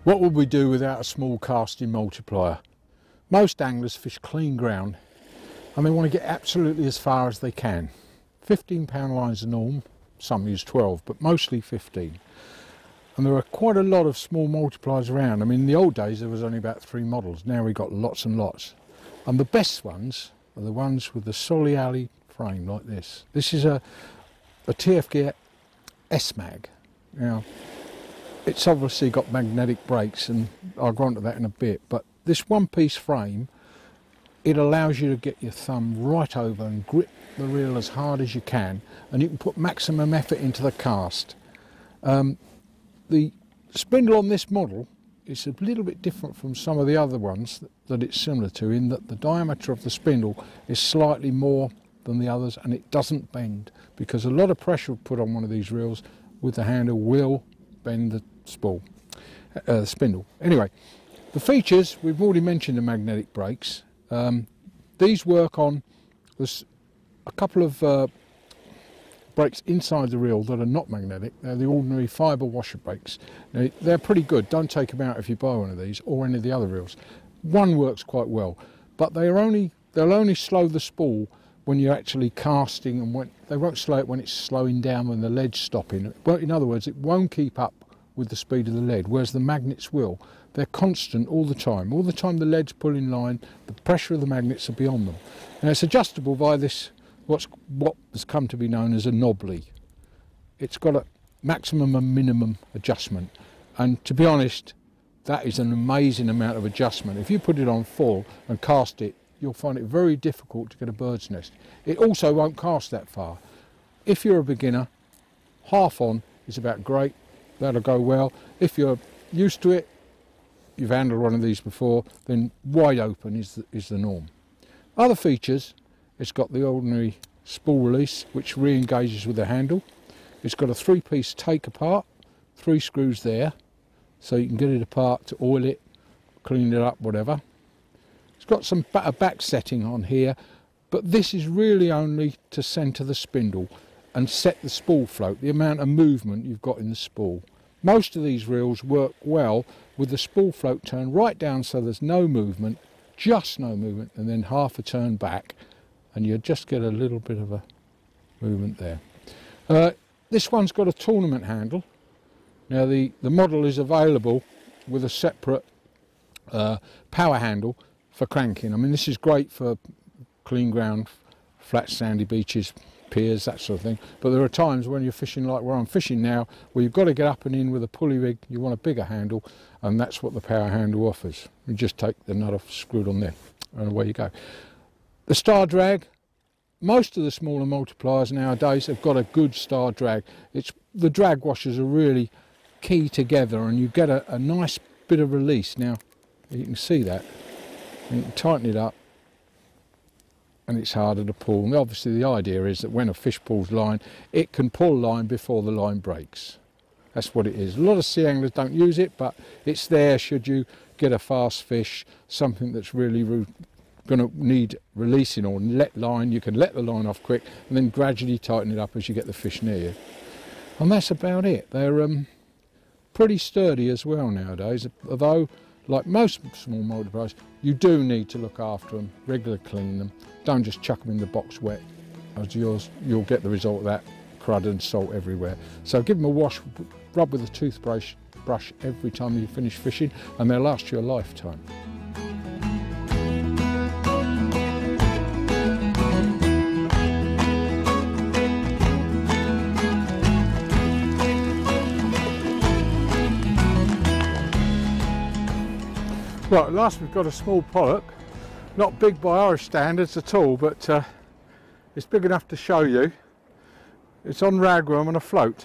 What would we do without a small casting multiplier? Most anglers fish clean ground and they want to get absolutely as far as they can. 15-pound lines are norm, some use 12, but mostly 15. And there are quite a lot of small multipliers around. I mean, in the old days there was only about 3 models, now we've got lots and lots. And the best ones are the ones with the solid frame like this. This is a TF Gear SMAG. Now, it's obviously got magnetic brakes, and I'll go on to that in a bit, but this one-piece frame, it allows you to get your thumb right over and grip the reel as hard as you can, and you can put maximum effort into the cast. The spindle on this model is a little bit different from some of the other ones that it's similar to, in that the diameter of the spindle is slightly more than the others, and it doesn't bend, because a lot of pressure put on one of these reels with the handle will bend the spindle. Anyway, the features, we've already mentioned the magnetic brakes. These work on, there's a couple of brakes inside the reel that are not magnetic. They're the ordinary fibre washer brakes. Now, they're pretty good, don't take them out if you buy one of these or any of the other reels. One works quite well, but they'll only slow the spool when you're actually casting, and they won't slow it when it's slowing down when the lead's stopping. Well, in other words, it won't keep up with the speed of the lead, whereas the magnets will. They're constant all the time. All the time the lead's pulling line, the pressure of the magnets are beyond them. Now it's adjustable by this, what has come to be known as a knobbly. It's got a maximum and minimum adjustment, and to be honest, that is an amazing amount of adjustment. If you put it on full and cast it, you'll find it very difficult to get a bird's nest. It also won't cast that far. If you're a beginner, half on is about great. That'll go well. If you're used to it, you've handled one of these before, then wide open is the norm. Other features, it's got the ordinary spool release, which re-engages with the handle. It's got a 3-piece take apart, 3 screws there, so you can get it apart to oil it, clean it up, whatever. It's got a back setting on here, but this is really only to centre the spindle and set the spool float, the amount of movement you've got in the spool. Most of these reels work well with the spool float turned right down so there's no movement, just no movement, and then half a turn back, and you just get a little bit of a movement there. This one's got a tournament handle. Now the model is available with a separate power handle for cranking. I mean, this is great for clean ground, flat sandy beaches, piers, that sort of thing, but there are times when you're fishing like where I'm fishing now, where you've got to get up and in with a pulley rig. You want a bigger handle, and that's what the power handle offers. You just take the nut off, screwed on there, and away you go. The star drag, most of the smaller multipliers nowadays have got a good star drag. The drag washers are really key together, and you get a nice bit of release. Now you can see that, and you can tighten it up, and it's harder to pull. And obviously the idea is that when a fish pulls line, it can pull line before the line breaks. That's what it is. A lot of sea anglers don't use it, but it's there should you get a fast fish, something that's really going to need releasing or let line. You can let the line off quick and then gradually tighten it up as you get the fish near you. And that's about it. They're pretty sturdy as well nowadays, although like most small multipliers, you do need to look after them, regularly clean them. Don't just chuck them in the box wet, as you'll get the result of that, crud and salt everywhere. So give them a wash, rub with a toothbrush every time you finish fishing, and they'll last you a lifetime. Right, at last we've got a small pollock. Not big by Irish standards at all, but it's big enough to show you. It's on ragworm on a float.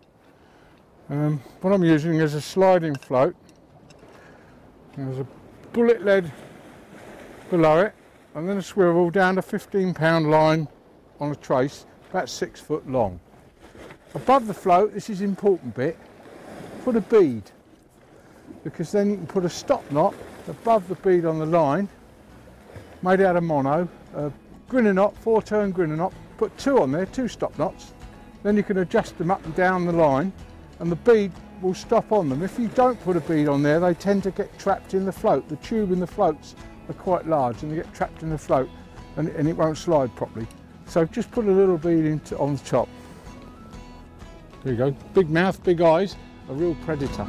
What I'm using is a sliding float. There's a bullet lead below it, and then a swivel down to 15-pound line on a trace, about 6 foot long. Above the float, this is the important bit, put a bead, because then you can put a stop knot above the bead on the line, made out of mono, a grinner knot, 4-turn grinner knot, put 2 on there, 2 stop knots, then you can adjust them up and down the line, and the bead will stop on them. If you don't put a bead on there, they tend to get trapped in the float. The tube in the floats are quite large and they get trapped in the float and it won't slide properly. So just put a little bead on the top. There you go. Big mouth, big eyes, a real predator.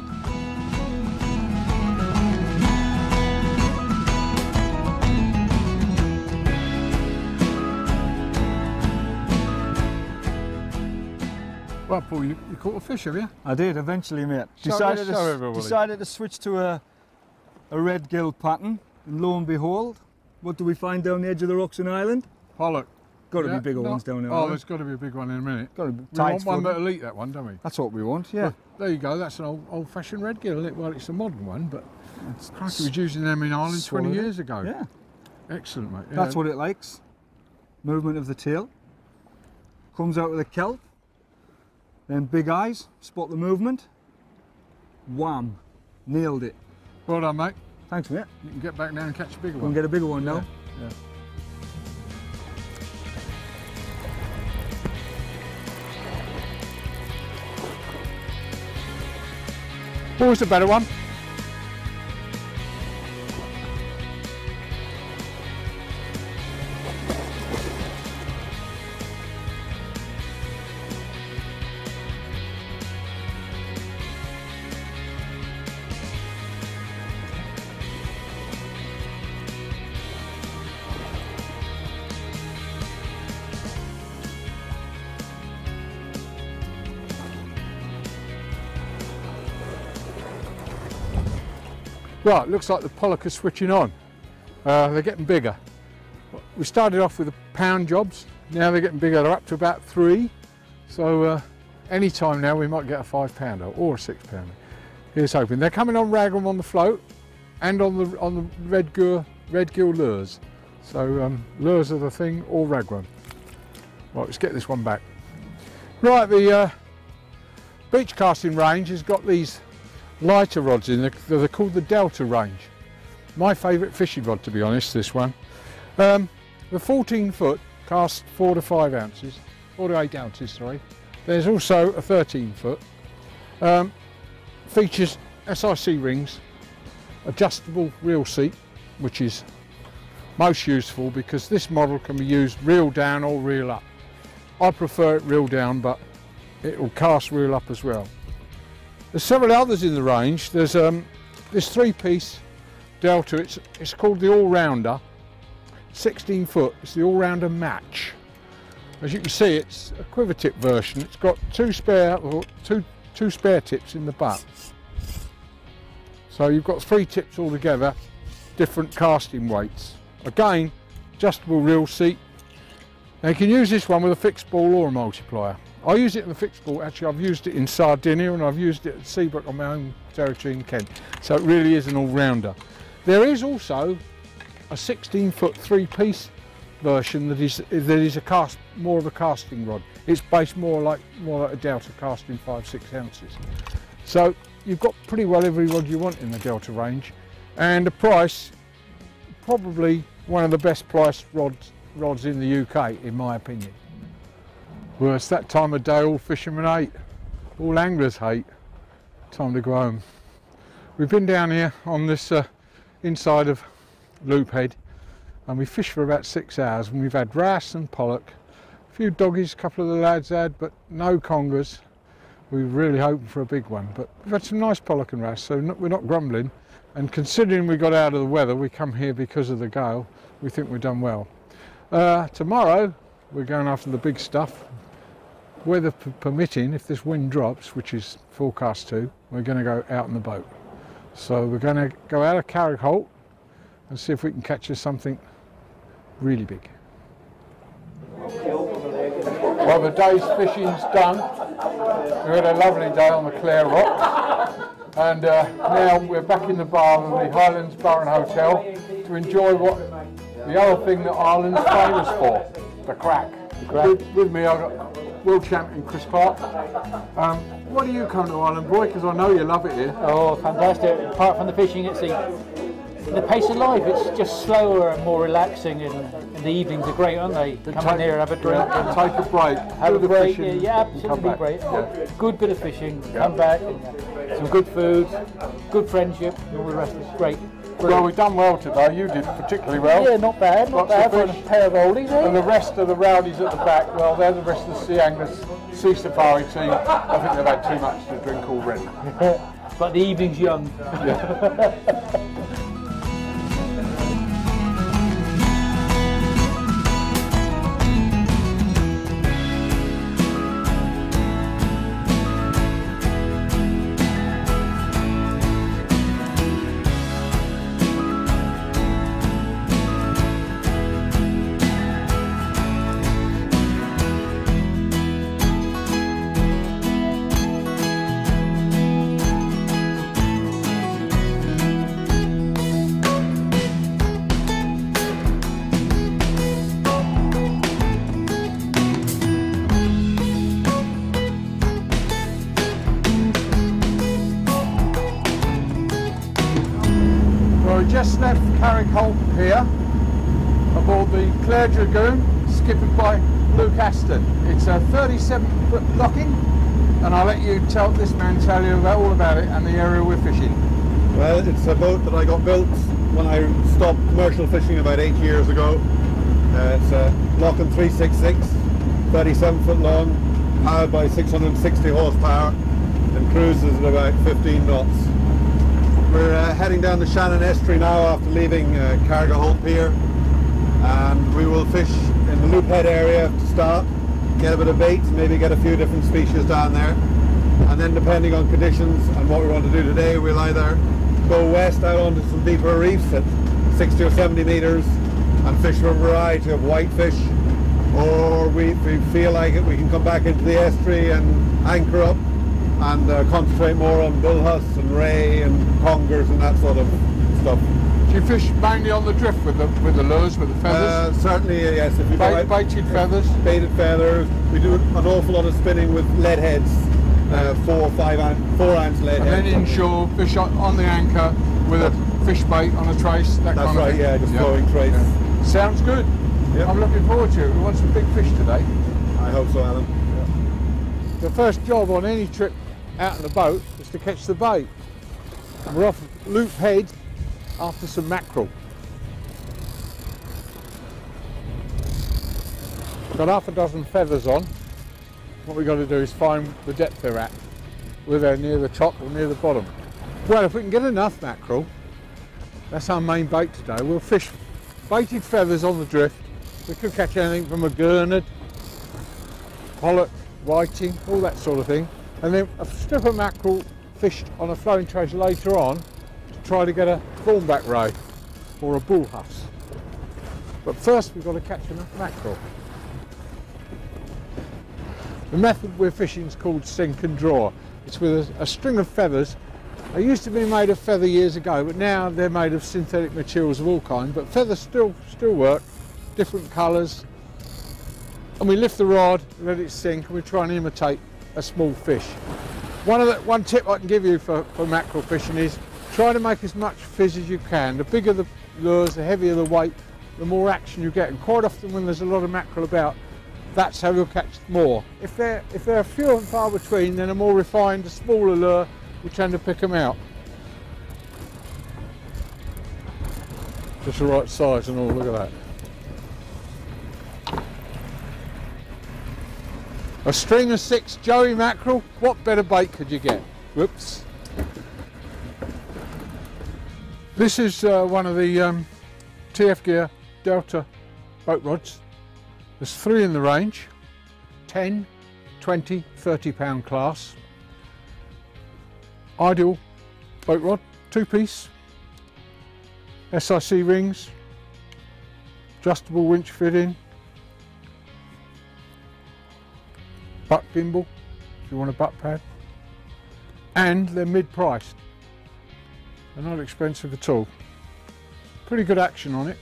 Well, Paul, you caught a fish, have you? I did, eventually, mate. Decided to switch to a red gill pattern, and lo and behold, what do we find down the edge of the rocks in Ireland? Pollock. Got to be bigger ones down there. Oh, there's got to be a big one in a minute. Got to be. We want one that'll eat that one, don't we? That's what we want, yeah. Well, there you go, that's an old-fashioned red gill, isn't it? Well, it's a modern one, but Crikey was using them in Ireland 20 years ago. Yeah. Excellent, mate. Yeah. That's what it likes. Movement of the tail. Comes out with a kelp. Then big eyes, spot the movement. Wham! Nailed it. Well done, mate. Thanks, mate. You can get back down and catch a bigger one. We can get a bigger one now. Yeah. Always a better one. Right, looks like the Pollock are switching on. They're getting bigger. We started off with the pound jobs, now they're getting bigger, they're up to about 3. So any time now we might get a 5-pounder or a 6-pounder. Here's hoping. They're coming on ragworm on the float and on the red gill lures. So lures are the thing, or ragworm. Right, let's get this one back. Right, the beach casting range has got these lighter rods in. They're called the Delta range. My favourite fishing rod, to be honest, this one. The 14-foot casts 4 to 5 ounces, 4 to 8 ounces, sorry. There's also a 13-foot. Features SIC rings, adjustable reel seat, which is most useful because this model can be used reel down or reel up. I prefer it reel down, but it will cast reel up as well. There's several others in the range. There's this 3-piece Delta, it's called the All-Rounder, 16 foot, it's the All-Rounder Match. As you can see, it's a quiver tip version. It's got two spare tips in the butt. So you've got 3 tips altogether, different casting weights. Again, adjustable reel seat. Now you can use this one with a fixed ball or a multiplier. I use it in the fixed ball. Actually, I've used it in Sardinia and I've used it at Seabrook on my own territory in Kent. So it really is an all-rounder. There is also a 16-foot 3-piece version that is more of a casting rod. It's based more like a Delta, casting 5-6 ounces. So you've got pretty well every rod you want in the Delta range, and the price, probably one of the best priced rods in the UK, in my opinion. Well, it's that time of day all fishermen hate, all anglers hate. Time to go home. We've been down here on this inside of Loop Head, and we fished for about 6 hours, and we've had wrasse and pollock, a few doggies, a couple of the lads had, but no congers. We were really hoping for a big one, but we've had some nice pollock and wrasse, so we're not grumbling. And considering we got out of the weather, we come here because of the gale, we think we've done well. Tomorrow we're going after the big stuff. Weather permitting, if this wind drops, which is forecast to, we're going to go out in the boat. So we're going to go out of Carrick Holt and see if we can catch us something really big. Well, the day's fishing's done. We had a lovely day on the Clare Rock, and now we're back in the bar of the Highlands Bar and Hotel to enjoy what the other thing that Ireland's famous for, the crack. With me I've got world champion Chris Clark. Why do you come to Ireland, boy? Because I know you love it here. Oh, fantastic. Apart from the fishing at sea. The pace of life, it's just slower and more relaxing, and the evenings are great, aren't they? Come in here, have a drink, and take a break, have a break. Yeah, absolutely great. Yeah. Good bit of fishing, come back, and some good food, good friendship, and all the rest. It's great. Well, we've done well today. You did particularly well. Yeah, not bad. Not bad for a pair of oldies, eh? And the rest of the rowdies at the back, well, they're the rest of the Sea Anglers Sea Safari team. I think they've had too much to drink already. But the evening's young. Yeah. We just left Carrickholt here aboard the Clare Dragoon, skippered by Luke Aston. It's a 37-foot locking, and I'll let this man tell you all about it and the area we're fishing. Well, it's a boat that I got built when I stopped commercial fishing about 8 years ago. It's a Locking 366, 37-foot long, powered by 660 horsepower, and cruises at about 15 knots. We're heading down the Shannon Estuary now after leaving Carrickholt Pier, and we will fish in the Loop Head area to start, get a bit of bait, maybe get a few different species down there, and then depending on conditions and what we want to do today, we'll either go west out onto some deeper reefs at 60 or 70 metres and fish for a variety of whitefish, or we feel like it, we can come back into the estuary and anchor up and concentrate more on bullhuss and ray and congers and that sort of stuff. Do you fish mainly on the drift with the lures, with the feathers? Certainly, yes. If you baited feathers? Baited feathers. We do an awful lot of spinning with lead heads, 4 ounce lead heads. And then inshore, fish on the anchor with a fish bait on a trace, that kind of thing? That's right, yeah, just throwing trace. Yeah. Sounds good. Yep. I'm looking forward to it. We want some big fish today. I hope so, Alan. Yeah. The first job on any trip out in the boat is to catch the bait. And we're off Loop Head after some mackerel. Got half a dozen feathers on. What we've got to do is find the depth they're at, whether they're near the top or near the bottom. Well, if we can get enough mackerel, that's our main bait today. We'll fish baited feathers on the drift. We could catch anything from a gurnard, pollock, whiting, all that sort of thing. And then a strip of mackerel fished on a flowing trace later on to try to get a thornback ray or a bullhuss. But first we've got to catch enough mackerel. The method we're fishing is called sink and draw. It's with a string of feathers. They used to be made of feather years ago, but now they're made of synthetic materials of all kinds. But feathers still work, different colours. And we lift the rod, let it sink, and we try and imitate a small fish. One tip I can give you for mackerel fishing is try to make as much fizz as you can. The bigger the lures, the heavier the weight, the more action you get. And quite often when there's a lot of mackerel about, that's how you'll catch more. If they're few and far between, then a more refined, a smaller lure will tend to pick them out. Just the right size and all, look at that. A string of 6 Joey mackerel, what better bait could you get? Whoops. This is one of the TF Gear Delta boat rods. There's 3 in the range, 10, 20, 30-pound class. Ideal boat rod, 2-piece, SIC rings, adjustable winch fitting, butt gimbal if you want a butt pad, and they're mid-priced. They're not expensive at all. Pretty good action on it.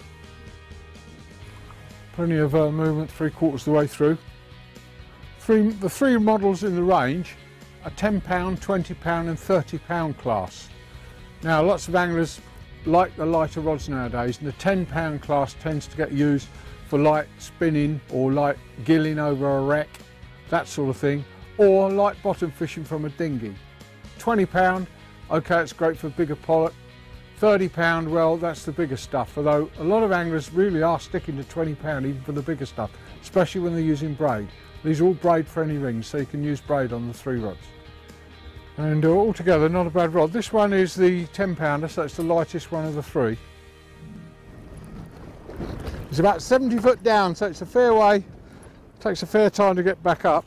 Plenty of movement 3/4 of the way through. The 3 models in the range are £10, £20 and £30 class. Now lots of anglers like the lighter rods nowadays, and the 10-pound class tends to get used for light spinning or light gilling over a wreck, that sort of thing, or light bottom fishing from a dinghy. 20-pound, okay, it's great for bigger pollock. 30-pound, well, that's the bigger stuff, although a lot of anglers really are sticking to 20-pound even for the bigger stuff, especially when they're using braid. These are all braid friendly rings, so you can use braid on the 3 rods. And altogether, not a bad rod. This one is the 10-pounder, so it's the lightest one of the 3. It's about 70 foot down, so it's a fair way. Takes a fair time to get back up.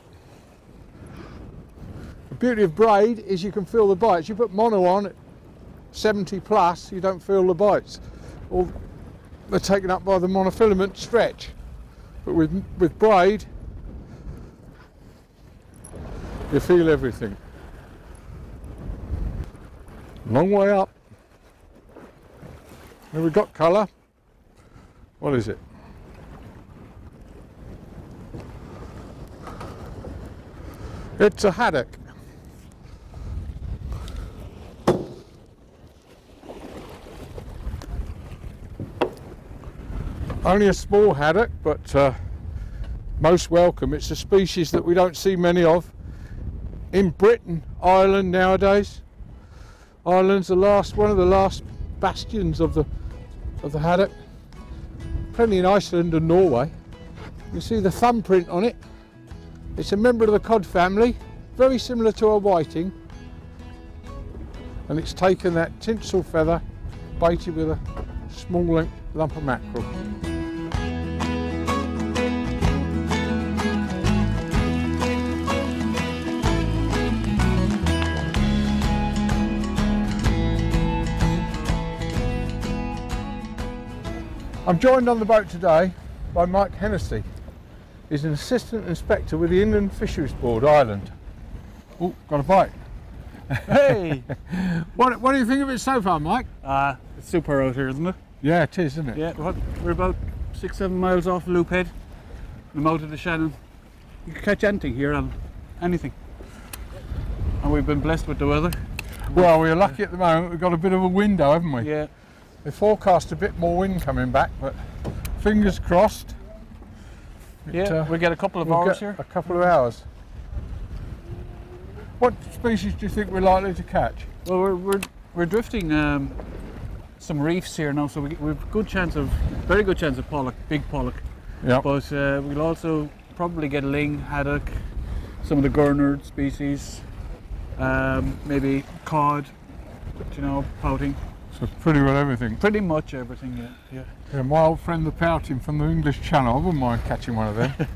The beauty of braid is you can feel the bites. You put mono on at 70 plus, you don't feel the bites. Or they're taken up by the monofilament stretch. But with braid, you feel everything. Long way up. Here we've got colour. What is it? It's a haddock. Only a small haddock, but most welcome. It's a species that we don't see many of in Britain, Ireland nowadays. Ireland's one of the last bastions of the haddock. Plenty in Iceland and Norway. You see the thumbprint on it. It's a member of the cod family, very similar to a whiting, and it's taken that tinsel feather, baited with a small lump of mackerel. I'm joined on the boat today by Mike Hennessy. He's an assistant inspector with the Inland Fisheries Board, Ireland. Oh, got a bite. Hey! What do you think of it so far, Mike? It's super out here, isn't it? Yeah, it is, isn't it? Yeah, we're about 6-7 miles off Loophead. The mouth of the Shannon. You can catch anything here, on anything. And we've been blessed with the weather. Well, we're lucky at the moment. We've got a bit of a window, haven't we? Yeah. They forecast a bit more wind coming back, but fingers crossed. We get a couple of hours here. A couple of hours. What species do you think we're likely to catch? Well, we're drifting some reefs here now, so we've very good chance of pollock, big pollock. Yeah. But we'll also probably get ling, haddock, some of the gurnard species, maybe cod, you know, pouting. So pretty well everything. Pretty much everything, yeah. Yeah, my old friend the pouting from the English Channel, I wouldn't mind catching one of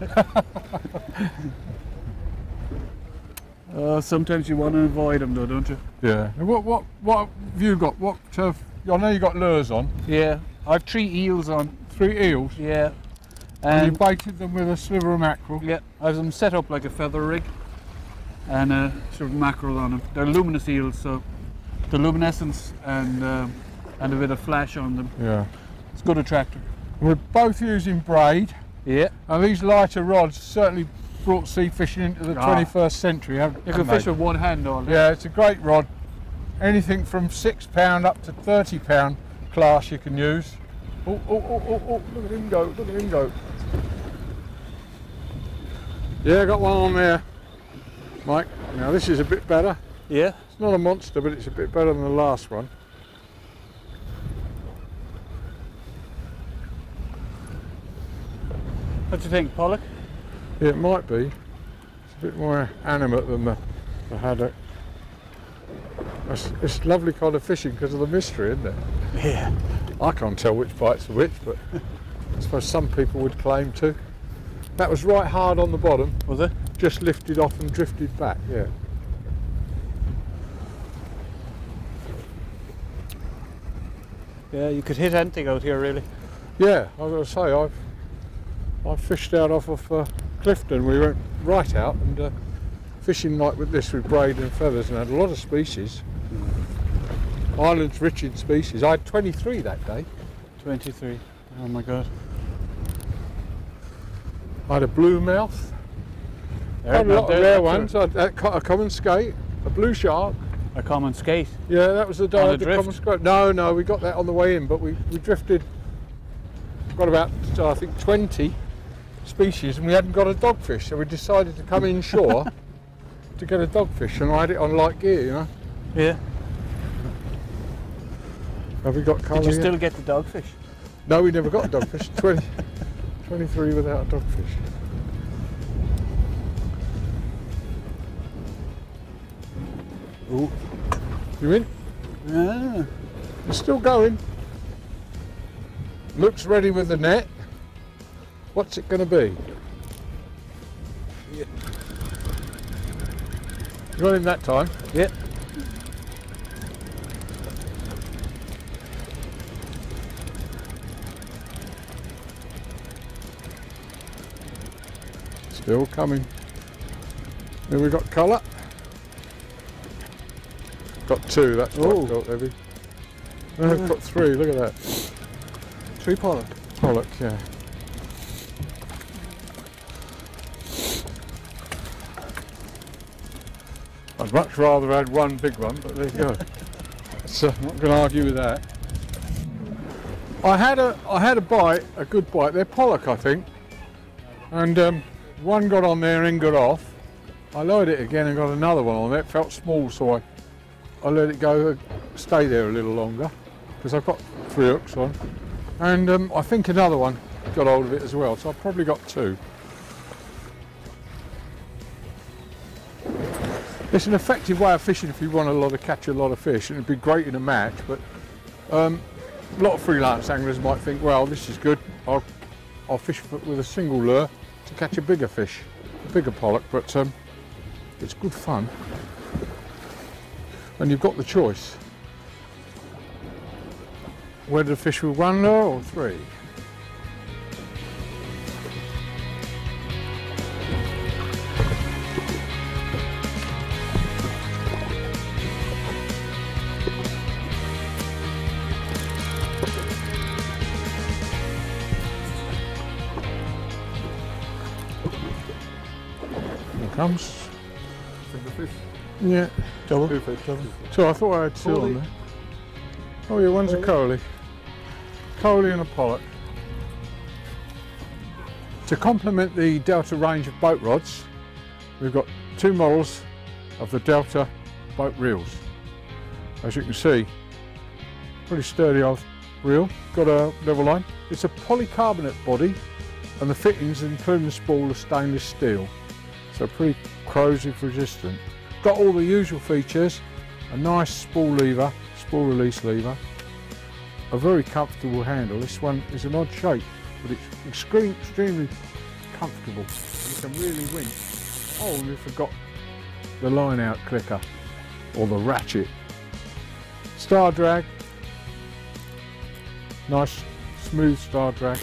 them. Sometimes you want to avoid them though, don't you? Yeah. And what have you got? I know you got lures on. Yeah, I've 3 eels on. 3 eels? Yeah. And you baited them with a sliver of mackerel? Yeah, I have them set up like a feather rig and a sort of mackerel on them. They're luminous eels, so the luminescence and a bit of flash on them. Yeah. It's a good attractor. We're both using braid. Yeah. And these lighter rods certainly brought sea fishing into the 21st century, haven't they? You can fish with one hand all day. Yeah, it's a great rod. Anything from 6 pound up to 30 pound class you can use. Oh, look at him go, look at him go. Yeah, I got one on there, Mike. Now this is a bit better. Yeah. It's not a monster, but it's a bit better than the last one. What do you think, pollock? Yeah, it might be. It's a bit more animate than the haddock. It's lovely kind of fishing because of the mystery, isn't it? Yeah. I can't tell which bite's which, but I suppose some people would claim to. That was right hard on the bottom. Was it? Just lifted off and drifted back, yeah. Yeah, you could hit anything out here, really. Yeah, I've got to say, I've fished out off of Clifton. We went right out and fishing like with this with braid and feathers and had a lot of species. Ireland's rich in species. I had 23 that day. 23. Oh my God. I had a bluemouth. I had a lot of rare ones. I had a common skate, a blue shark, a common skate. Yeah, that was the day On I a did drift? common skate. No, we got that on the way in, but we drifted, got about, I think, 20 species, and we hadn't got a dogfish, so we decided to come inshore to get a dogfish, and I had it on light gear, you know. Yeah. Have we got colour Did you yet? still get the dogfish? No, we never got a dogfish. 23 without a dogfish. Ooh. You in? Yeah. You're still going. Looks ready with the net. What's it going to be? You got him that time? Yep. Still coming. Then we got colour. Got 2, that's what got heavy. No, I've got 3, look at that. 3 Pollock. Pollock, yeah. I'd much rather had one big one, but there you go. So I'm not going to argue with that. I had a bite, a good bite. They're Pollock, I think, and one got on there and got off. I lowered it again and got another one on there. It felt small, so I let it go, stay there a little longer, because I've got 3 hooks on, and I think another one got hold of it as well. So I've probably got 2. It's an effective way of fishing if you want to catch a lot of fish, and it'd be great in a match, but a lot of freelance anglers might think, well, this is good, I'll fish with a single lure to catch a bigger fish, a bigger pollock, but it's good fun, and you've got the choice whether to fish with 1 lure or 3. Comes. Single fish. Yeah, double. 2 fish. Double. So I thought I had 2 on there. Oh yeah, one's a Coley. Coley and a Pollock. To complement the Delta range of boat rods, we've got 2 models of the Delta boat reels. As you can see, pretty sturdy old reel, got a level line. It's a polycarbonate body, and the fittings, including the spool, are stainless steel. So pretty corrosive resistant. Got all the usual features, a nice spool lever, spool release lever, a very comfortable handle. This one is an odd shape, but it's extremely comfortable. You can really win. Oh, and we forgot the line out clicker, or the ratchet. Star drag, nice smooth star drag.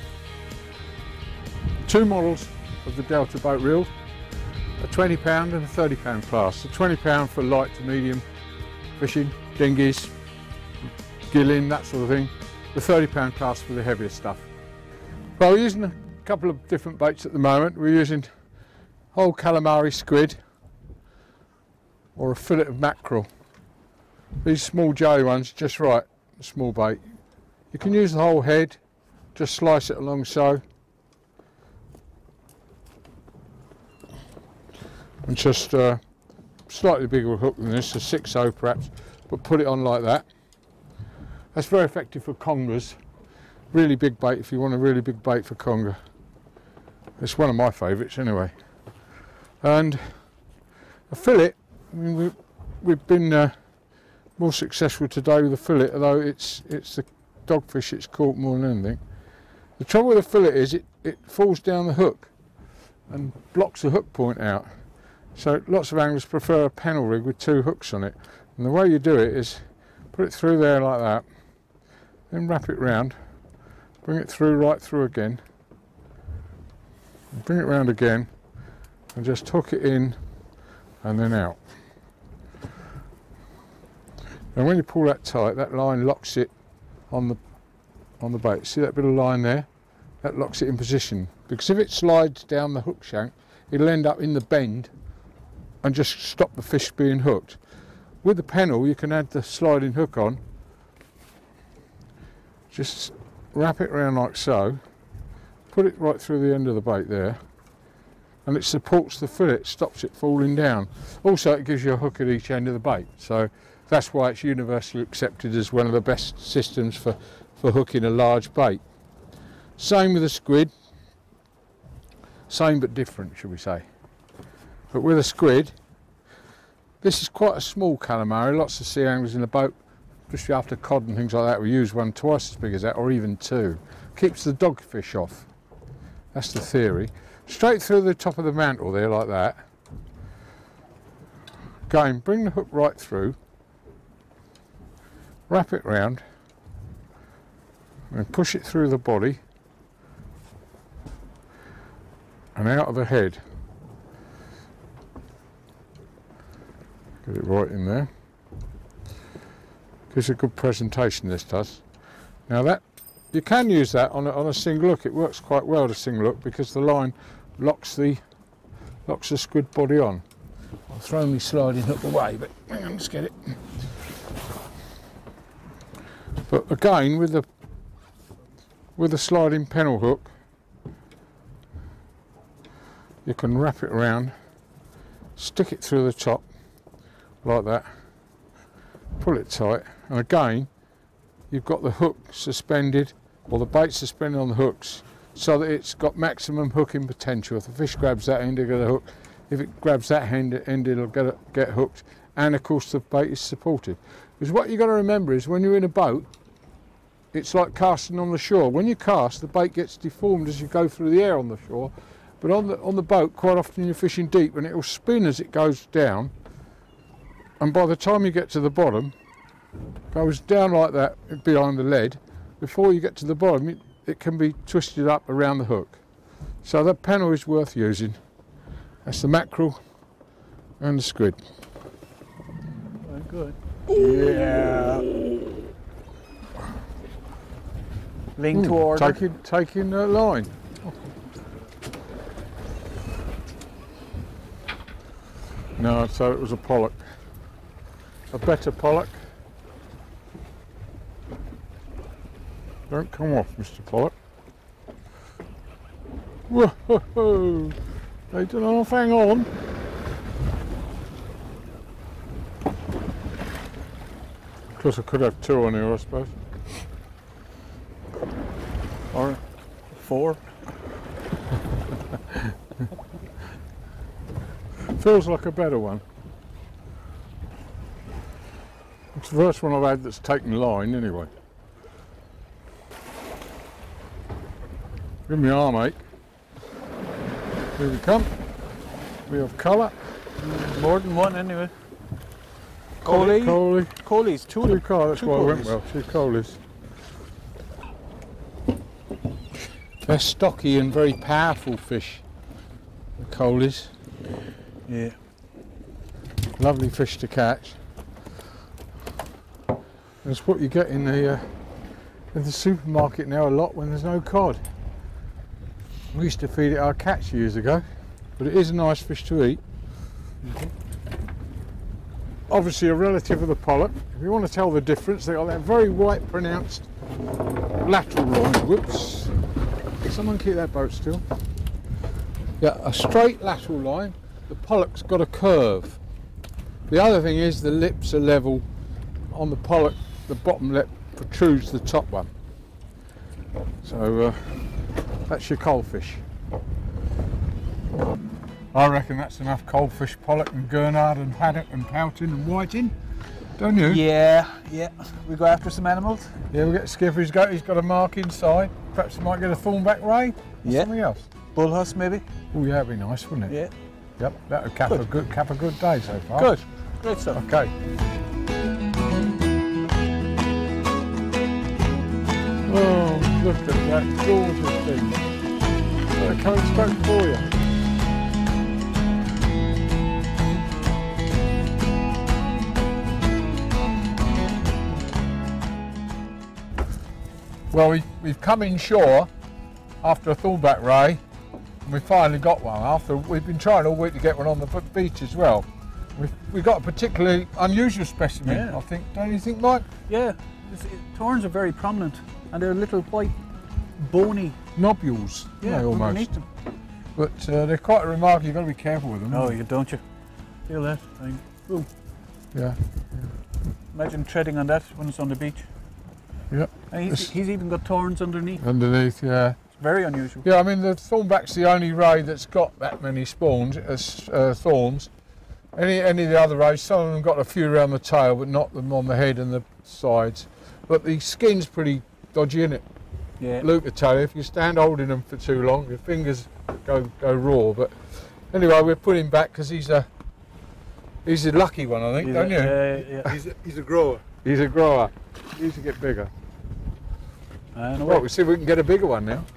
2 models of the Delta boat reel. A £20 and a £30 class. The £20 for light to medium fishing, dinghies, gilling, that sort of thing. The £30 class for the heavier stuff. Well, we're using a couple of different baits at the moment. We're using whole calamari squid or a fillet of mackerel. These small jelly ones, just right, a small bait. You can use the whole head, just slice it along so. And just slightly bigger hook than this, a 6/0 perhaps, but put it on like that. That's very effective for congers. Really big bait if you want a really big bait for conger. It's one of my favourites anyway. And a fillet, I mean, we've been more successful today with the fillet, although it's the dogfish it's caught more than anything. The trouble with the fillet is it falls down the hook and blocks the hook point out. So lots of anglers prefer a pennel rig with 2 hooks on it, and the way you do it is put it through there like that, then wrap it round, bring it through right through again, bring it round again, and just hook it in and then out. And when you pull that tight, that line locks it on the bait. See that bit of line there? That locks it in position, because if it slides down the hook shank, it'll end up in the bend and just stop the fish being hooked. With the pennel you can add the sliding hook on. Just wrap it around like so, put it right through the end of the bait there, and it supports the fillet, stops it falling down. Also it gives you a hook at each end of the bait, so that's why it's universally accepted as one of the best systems for hooking a large bait. Same with a squid, same but different, should we say. But with a squid, this is quite a small calamari. Lots of sea anglers in the boat, especially after cod and things like that, we use one twice as big as that, or even two. Keeps the dogfish off. That's the theory. Straight through the top of the mantle there, like that. Again, bring the hook right through, wrap it round, and push it through the body and out of the head. Get it right in there. Gives a good presentation, this does. Now that, you can use that on a single hook. It works quite well, the single hook, because the line locks the squid body on. I'll throw my sliding hook away, but hang on, let's get it. But again, with the sliding pennel hook, you can wrap it around, stick it through the top like that, pull it tight, and again you've got the hook suspended, or the bait suspended on the hooks, so that it's got maximum hooking potential. If the fish grabs that end, it'll get a hook. If it grabs that end, it'll get hooked, and of course the bait is supported. Because what you've got to remember is, when you're in a boat, it's like casting on the shore. When you cast, the bait gets deformed as you go through the air on the shore, but on the boat, quite often you're fishing deep, and it will spin as it goes down, and by the time you get to the bottom, it goes down like that behind the lead. Before you get to the bottom, it can be twisted up around the hook. So that pennel is worth using. That's the mackerel and the squid. Very good. Yeah. Lean toward taking the line. No, so it was a pollock. A better pollock. Don't come off, Mr. Pollock. Whoa! They don't know if hang on. Of course, I could have two on here, I suppose. or 4. Feels like a better one. It's the first one I've had that's taken line anyway. Give me arm ache. Here we come. We have colour. More than one anyway. Coley's. Two colour, that's why it went well. 2 Coleys. They're stocky and very powerful fish, the Coleys. Yeah. Lovely fish to catch. That's what you get in the supermarket now a lot when there's no cod. We used to feed it our cats years ago, but it is a nice fish to eat. Obviously a relative of the pollock. If you want to tell the difference, they got that very white pronounced lateral line. Whoops. Someone keep that boat still. Yeah, a straight lateral line. The pollock's got a curve. The other thing is the lips are level. On the pollock, the bottom lip protrudes the top one. So that's your coalfish. I reckon that's enough coalfish, pollock and gurnard and haddock and pouting and whiting, don't you? Yeah. We go after some animals? Yeah, we get Skipper, he's got a mark inside. Perhaps we might get a thornback ray or something else. Bullhuss maybe? Oh yeah, that'd be nice, wouldn't it? Yeah. Yep, that would cap a good day so far. Good, great stuff. Okay. Oh, look at that gorgeous thing. They're coming straight for you. Well, we've come inshore after a thornback ray, and we finally got one. After we've been trying all week to get one on the beach as well. We've got a particularly unusual specimen, Yeah. I think. Don't you think, Mike? Yeah, thorns are very prominent, and they're little white, bony. Nobules, Yeah, almost. underneath them. But they're quite remarkable. You've got to be careful with them. Oh, you don't you? Feel that? Ooh. Yeah. Imagine treading on that when it's on the beach. Yeah. And he's even got thorns underneath. Underneath, yeah. It's very unusual. Yeah, I mean, the thornback's the only ray that's got that many spawns, thorns. Any of the other rays, some of them got a few around the tail, but not them on the head and the sides. But the skin's pretty dodgy, isn't it? Yeah. Luke will tell you, if you stand holding them for too long, your fingers go raw. But anyway, we're putting him back because he's a lucky one, I think, don't you? Yeah. He's a grower. He's a grower. He needs to get bigger. And Well, we'll see if we can get a bigger one now.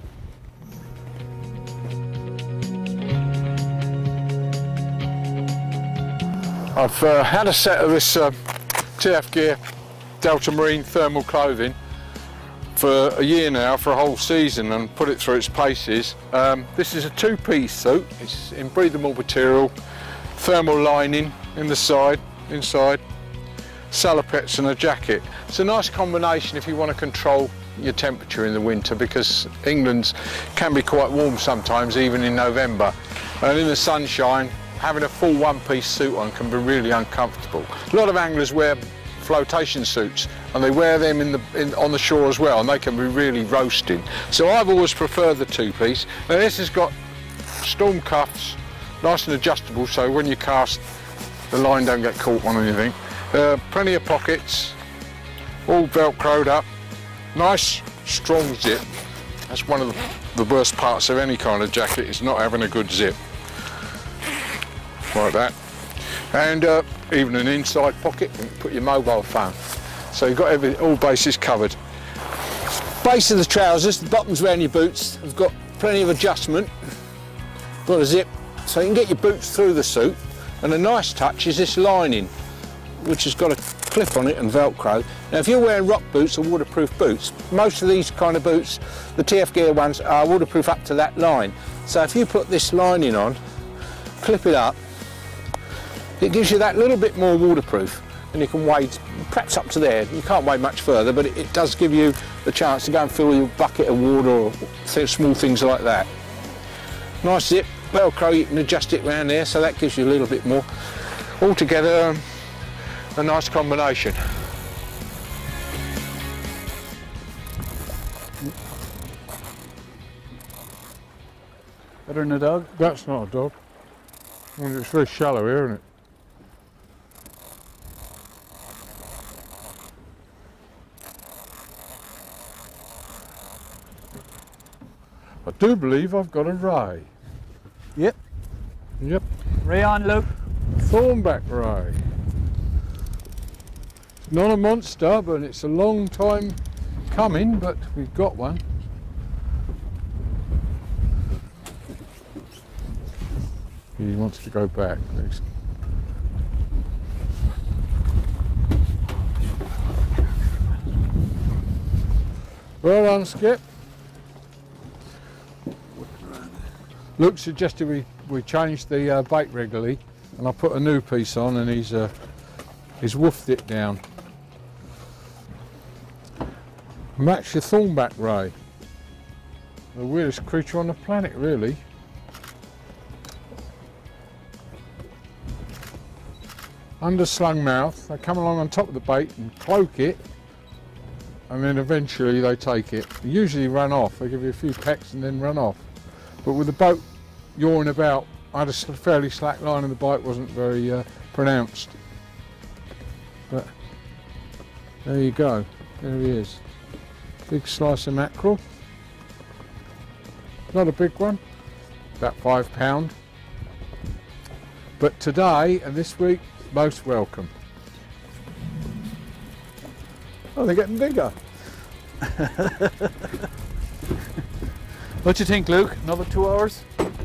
I've had a set of this TF Gear Delta Marine thermal clothing for a year now, for a whole season, and put it through its paces. This is a two-piece suit. It's in breathable material, thermal lining in the side, inside, salopettes and a jacket. It's a nice combination if you want to control your temperature in the winter, because England can be quite warm sometimes, even in November, and in the sunshine having a full one-piece suit on can be really uncomfortable. A lot of anglers wear flotation suits, and they wear them on the shore as well, and they can be really roasting. So I've always preferred the two-piece. Now this has got storm cuffs, nice and adjustable, so when you cast the line don't get caught on anything. Plenty of pockets, all velcroed up, nice strong zip. That's one of the worst parts of any kind of jacket, is not having a good zip. Like that. And even an inside pocket, you can put your mobile phone. So you've got all bases covered. Base of the trousers, the bottoms around your boots, have got plenty of adjustment. Got a zip, so you can get your boots through the suit. And a nice touch is this lining, which has got a clip on it and Velcro. Now if you're wearing rock boots or waterproof boots, most of these kind of boots, the TF Gear ones, are waterproof up to that line. So if you put this lining on, clip it up, it gives you that little bit more waterproof, and you can wade perhaps up to there. You can't wade much further, but it does give you the chance to go and fill your bucket of water or small things like that. Nice zip, Velcro, you can adjust it around there, so that gives you a little bit more. Altogether, a nice combination. better than a dog. That's not a dog. It's very shallow here, isn't it? I do believe I've got a ray. Yep. Yep. Ray on, Luke. Thornback ray. It's not a monster, but it's a long time coming, but we've got one. He wants to go back, please. Well done, Skip. Luke suggested we change the bait regularly, and I put a new piece on, and he's woofed it down. Match your thornback ray. The weirdest creature on the planet, really. Underslung mouth. They come along on top of the bait and cloak it, and then eventually they take it. They usually run off. They give you a few pecks and then run off. But with the boat yawing about, I had a fairly slack line and the bite wasn't very pronounced. But there you go. There he is. Big slice of mackerel. Not a big one, about £5. But today and this week, most welcome. Oh, they're getting bigger. What do you think, Luke? Another 2 hours?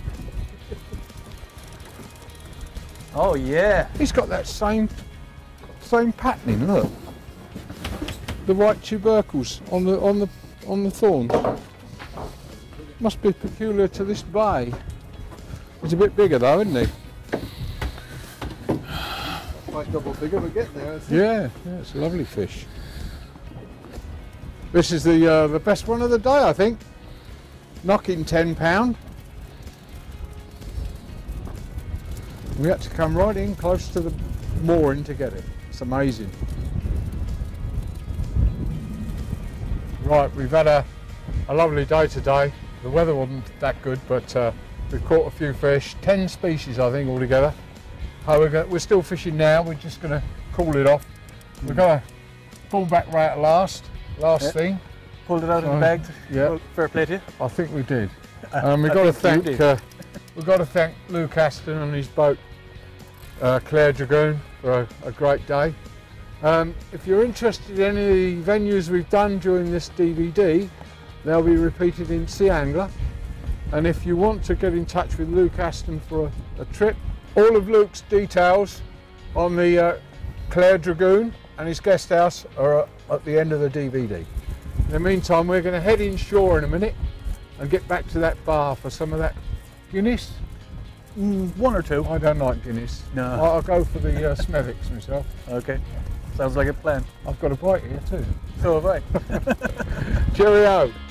Oh yeah. He's got that same patterning. Look, the white tubercles on the thorn. Must be peculiar to this bay. He's a bit bigger though, isn't he? quite double figure, but getting there. Yeah, it's a lovely fish. This is the best one of the day, I think. Knocking 10 pound. We had to come right in close to the mooring to get it. It's amazing. Right, we've had a lovely day today. The weather wasn't that good, but we've caught a few fish, 10 species I think altogether. We're still fishing now, we're just going to call it off. We've got a fullback ray at last thing. Pulled it out and bagged. Yeah. Well, fair play to you. I think we did. We've got to thank Luke Aston and his boat, Clare Dragoon, for a great day. If you're interested in any of the venues we've done during this DVD, they'll be repeated in Sea Angler. And if you want to get in touch with Luke Aston for a trip, all of Luke's details on the Clare Dragoon and his guest house are at the end of the DVD. In the meantime, we're going to head inshore in a minute and get back to that bar for some of that Guinness. One or two. I don't like Guinness. No. I'll go for the Smethwick's myself. Okay. Sounds like a plan. I've got a bite here too. So have I. Cheerio.